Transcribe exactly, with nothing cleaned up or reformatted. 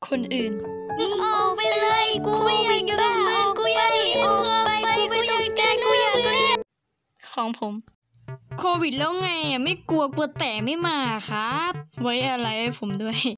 คนอื่นมึงออกไปเลยกูไม่อยากอยู่กับมึงกูอยากออกไปกูไม่ต้องใจกูอยากเล่นของผมโควิดแล้วไงอ่ะไม่กลัวกลัวแต่ไม่มาครับไว้อะไรให้ผมด้วย